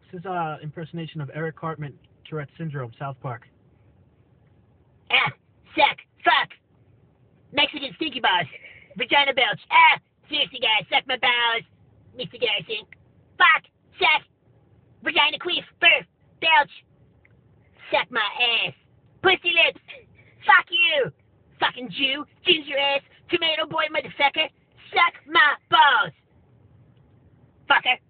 This is impersonation of Eric Cartman, Tourette syndrome, South Park. Ah, suck, fuck, Mexican stinky balls, vagina belch. Ah, seriously guys, suck my balls, Mr. Garrison. Fuck, suck, vagina queef, burp, belch, suck my ass, pussy lips. Fuck you, fucking Jew, ginger ass, tomato boy motherfucker. Suck my balls, fucker.